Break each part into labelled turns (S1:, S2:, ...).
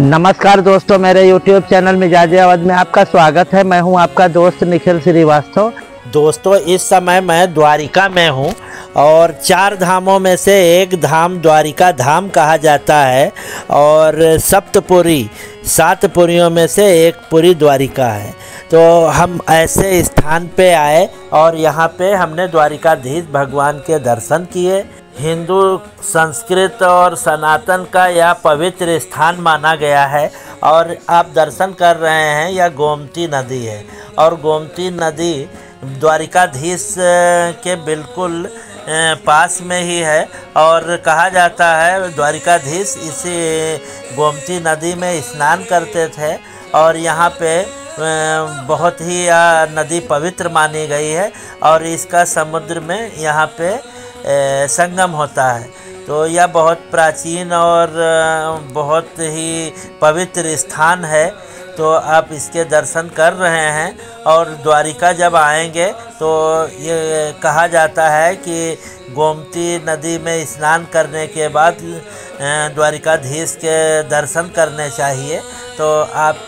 S1: नमस्कार दोस्तों, मेरे YouTube चैनल मिजाज अवध में आपका स्वागत है। मैं हूं आपका दोस्त निखिल श्रीवास्तव। दोस्तों, इस समय मैं द्वारिका में हूं और 4 धामों में से एक धाम द्वारिका धाम कहा जाता है और सप्तपुरी 7 पुरियों में से एक पुरी द्वारिका है। तो हम ऐसे स्थान पे आए और यहाँ पे हमने द्वारिकाधीश भगवान के दर्शन किए। हिंदू संस्कृत और सनातन का यह पवित्र स्थान माना गया है और आप दर्शन कर रहे हैं, यह गोमती नदी है और गोमती नदी द्वारिकाधीश के बिल्कुल पास में ही है और कहा जाता है द्वारिकाधीश इसी गोमती नदी में स्नान करते थे और यहाँ पे बहुत ही नदी पवित्र मानी गई है और इसका समुद्र में यहाँ पे संगम होता है। तो यह बहुत प्राचीन और बहुत ही पवित्र स्थान है। तो आप इसके दर्शन कर रहे हैं और द्वारिका जब आएंगे तो ये कहा जाता है कि गोमती नदी में स्नान करने के बाद द्वारिकाधीश के दर्शन करने चाहिए। तो आप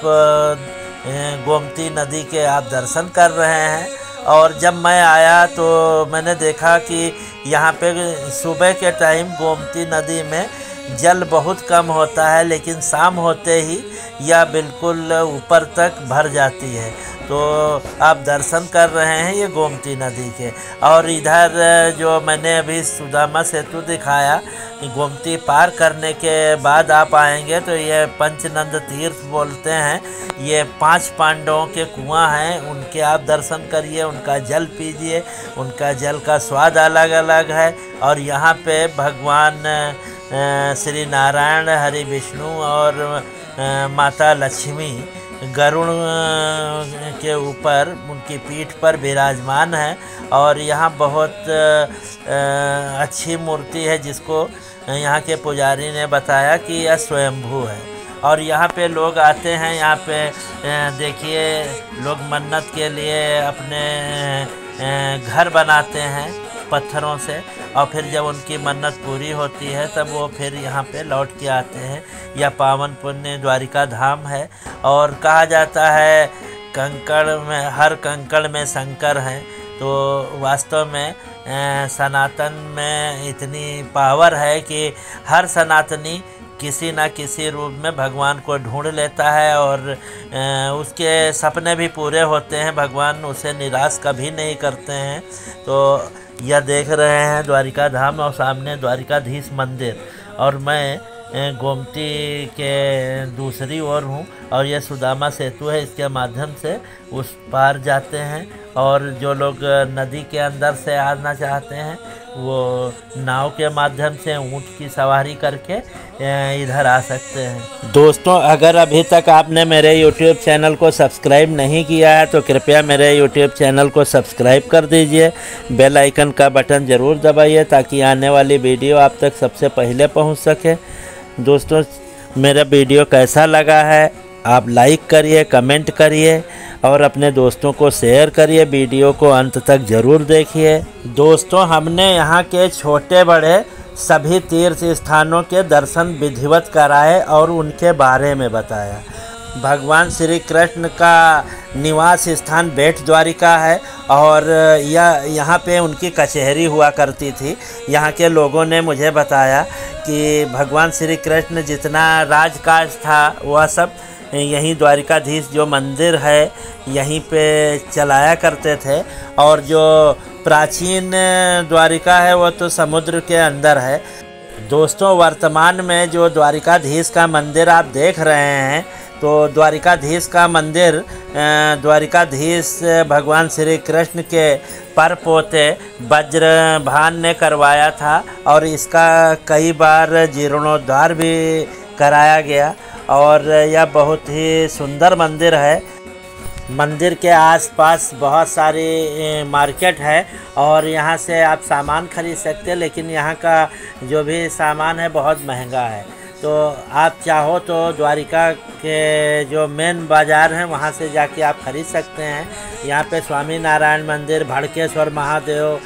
S1: गोमती नदी के आप दर्शन कर रहे हैं और जब मैं आया तो मैंने देखा कि यहाँ पे सुबह के टाइम गोमती नदी में जल बहुत कम होता है, लेकिन शाम होते ही यह बिल्कुल ऊपर तक भर जाती है। तो आप दर्शन कर रहे हैं ये गोमती नदी के। और इधर जो मैंने अभी सुदामा सेतु दिखाया, गोमती पार करने के बाद आप आएंगे तो ये पंचनंद तीर्थ बोलते हैं। ये 5 पांडवों के कुआं हैं, उनके आप दर्शन करिए, उनका जल पीजिए। उनका जल का स्वाद अलग अलग है। और यहाँ पे भगवान श्री नारायण, हरि विष्णु और माता लक्ष्मी गरुड़ के ऊपर उनकी पीठ पर विराजमान है और यहाँ बहुत अच्छी मूर्ति है, जिसको यहाँ के पुजारी ने बताया कि यह स्वयंभू है। और यहाँ पे लोग आते हैं, यहाँ पे देखिए लोग मन्नत के लिए अपने घर बनाते हैं पत्थरों से और फिर जब उनकी मन्नत पूरी होती है तब वो फिर यहाँ पे लौट के आते हैं। यह पावन पुण्य द्वारिका धाम है और कहा जाता है कंकड़ में, हर कंकड़ में शंकर हैं। तो वास्तव में सनातन में इतनी पावर है कि हर सनातनी किसी न किसी रूप में भगवान को ढूंढ लेता है और उसके सपने भी पूरे होते हैं। भगवान उसे निराश कभी नहीं करते हैं। तो यह देख रहे हैं द्वारिका धाम और सामने द्वारिकाधीश मंदिर और मैं गोमती के दूसरी ओर हूँ और यह सुदामा सेतु है। इसके माध्यम से उस पार जाते हैं और जो लोग नदी के अंदर से आना चाहते हैं वो नाव के माध्यम से ऊँट की सवारी करके इधर आ सकते हैं। दोस्तों, अगर अभी तक आपने मेरे YouTube चैनल को सब्सक्राइब नहीं किया है तो कृपया मेरे YouTube चैनल को सब्सक्राइब कर दीजिए। बेल आइकन का बटन ज़रूर दबाइए ताकि आने वाली वीडियो आप तक सबसे पहले पहुंच सके। दोस्तों, मेरा वीडियो कैसा लगा है आप लाइक करिए, कमेंट करिए और अपने दोस्तों को शेयर करिए। वीडियो को अंत तक ज़रूर देखिए। दोस्तों, हमने यहाँ के छोटे बड़े सभी तीर्थ स्थानों के दर्शन विधिवत कराए और उनके बारे में बताया। भगवान श्री कृष्ण का निवास स्थान बेट द्वारिका है और यहाँ पे उनकी कचहरी हुआ करती थी। यहाँ के लोगों ने मुझे बताया कि भगवान श्री कृष्ण जितना राजकाज था वह सब यहीं द्वारिकाधीश जो मंदिर है यहीं पे चलाया करते थे। और जो प्राचीन द्वारिका है वो तो समुद्र के अंदर है। दोस्तों, वर्तमान में जो द्वारिकाधीश का मंदिर आप देख रहे हैं तो द्वारिकाधीश का मंदिर द्वारिकाधीश भगवान श्री कृष्ण के परपोते वज्रभान ने करवाया था और इसका कई बार जीर्णोद्धार भी कराया गया और यह बहुत ही सुंदर मंदिर है। मंदिर के आसपास बहुत सारी मार्केट है और यहाँ से आप सामान खरीद सकते हैं, लेकिन यहाँ का जो भी सामान है बहुत महंगा है। तो आप चाहो तो द्वारिका के जो मेन बाज़ार हैं वहाँ से जाके आप खरीद सकते हैं। यहाँ पे स्वामी नारायण मंदिर, भड़केश्वर महादेव,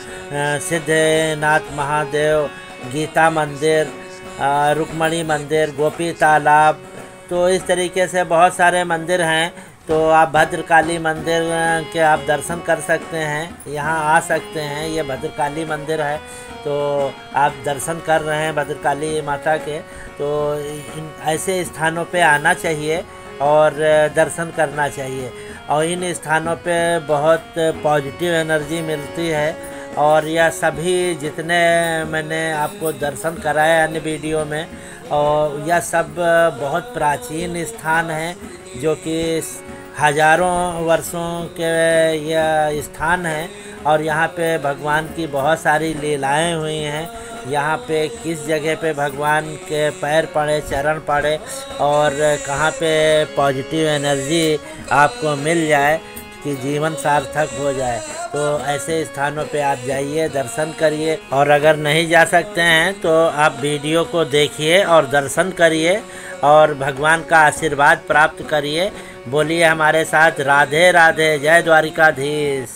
S1: सिद्धनाथ महादेव, गीता मंदिर, रुक्मणी मंदिर, गोपी तालाब, तो इस तरीके से बहुत सारे मंदिर हैं। तो आप भद्रकाली मंदिर के आप दर्शन कर सकते हैं, यहाँ आ सकते हैं। ये भद्रकाली मंदिर है, तो आप दर्शन कर रहे हैं भद्रकाली माता के। तो ऐसे स्थानों पे आना चाहिए और दर्शन करना चाहिए। और इन स्थानों पे बहुत पॉजिटिव एनर्जी मिलती है। और यह सभी जितने मैंने आपको दर्शन कराए अन्य वीडियो में, और यह सब बहुत प्राचीन स्थान हैं, जो कि हजारों वर्षों के यह स्थान हैं। और यहाँ पे भगवान की बहुत सारी लीलाएं हुई हैं। यहाँ पे किस जगह पे भगवान के पैर पड़े, चरण पड़े, और कहाँ पे पॉजिटिव एनर्जी आपको मिल जाए कि जीवन सार्थक हो जाए। तो ऐसे स्थानों पे आप जाइए, दर्शन करिए। और अगर नहीं जा सकते हैं तो आप वीडियो को देखिए और दर्शन करिए और भगवान का आशीर्वाद प्राप्त करिए। बोलिए हमारे साथ, राधे राधे, जय द्वारिकाधीश।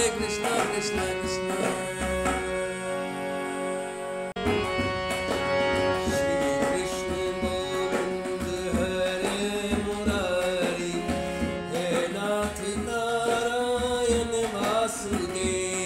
S2: कृष्ण कृष्ण कृष्ण नारायण वासुदेव